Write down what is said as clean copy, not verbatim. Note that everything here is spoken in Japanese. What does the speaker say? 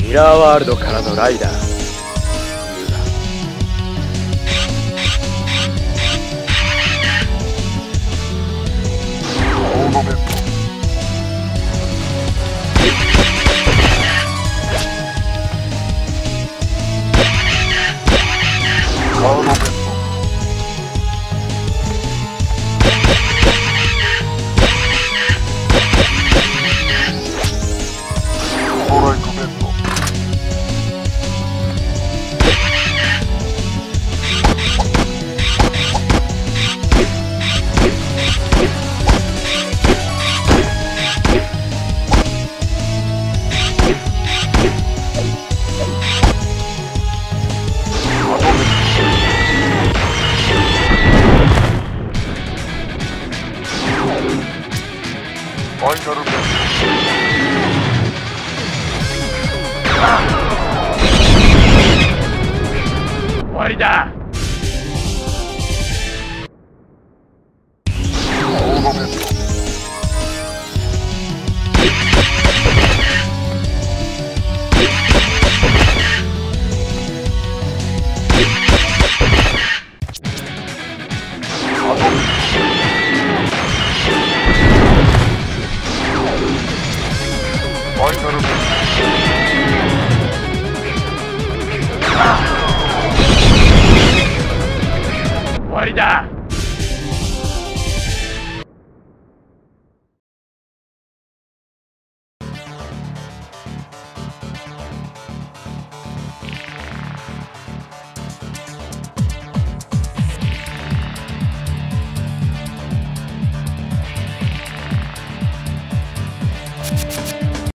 ミラーワールドからのライダーオーナメントカードメントストライクメントファイナルメント終わりだ。 オーナメントファイナルメント終わりだ。